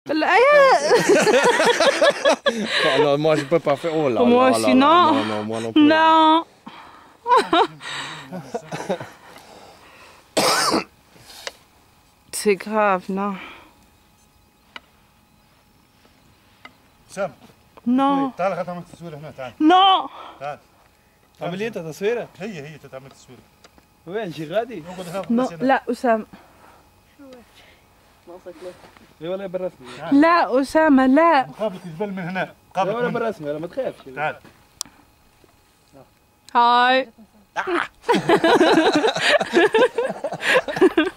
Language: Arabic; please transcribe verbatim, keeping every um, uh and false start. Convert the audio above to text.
لا Non, moi je peux pas faire. Oh là moi là aussi là non. Non, non, moi non plus. Non. C'est grave, non. سام Non. تعال خد تعمل تصوير هنا تعال Non. تعال عملية انت تصويره؟ هي هي تتعمل تصوير وين شي غادي؟ Non. لا أسامة. اي ولا بالرسمي لا أسامة لا. مقابلة الجبل من هنا لا مقابلة ولا من بالرسمي لا ما تخافش تعال هاي.